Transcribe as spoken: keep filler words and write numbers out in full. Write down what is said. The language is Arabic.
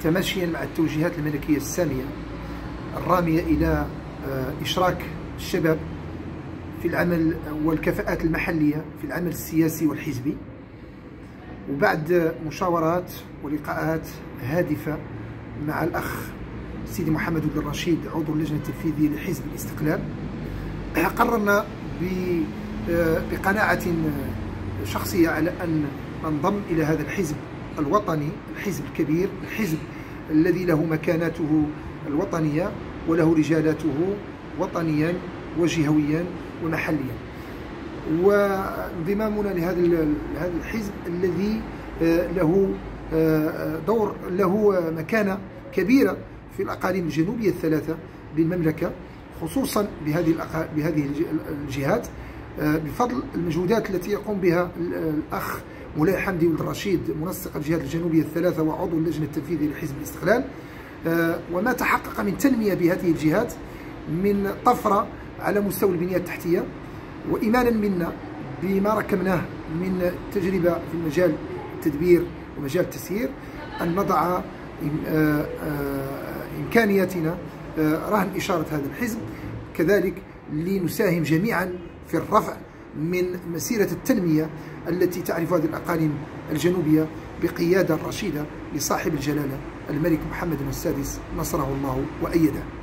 تماشيا مع التوجيهات الملكية السامية الرامية إلى إشراك الشباب في العمل والكفاءات المحلية في العمل السياسي والحزبي، وبعد مشاورات ولقاءات هادفة مع الأخ سيدي محمد بن الرشيد عضو اللجنة التنفيذية لحزب الاستقلال، قررنا بقناعة شخصية على أن ننضم إلى هذا الحزب الوطني، الحزب الكبير، الحزب الذي له مكانته الوطنية وله رجالاته وطنيا وجهويا ومحليا. وانضمامنا لهذا هذا الحزب الذي له دور له مكانة كبيرة في الأقاليم الجنوبية الثلاثة بالمملكة، خصوصا بهذه بهذه الجهات بفضل المجهودات التي يقوم بها الأخ مولاي حمدي بن الرشيد منسق الجهات الجنوبية الثلاثة وعضو اللجنة التنفيذية لحزب الاستقلال، وما تحقق من تنمية بهذه الجهات من طفرة على مستوى البنية التحتية، وإيمانا منا بما ركبناه من تجربة في مجال التدبير ومجال التسيير أن نضع إمكانياتنا رهن إشارة هذا الحزب، كذلك لنساهم جميعا في الرفع من مسيرة التنمية التي تعرف هذه الأقاليم الجنوبية بقيادة رشيدة لصاحب الجلالة الملك محمد السادس نصره الله وأيده.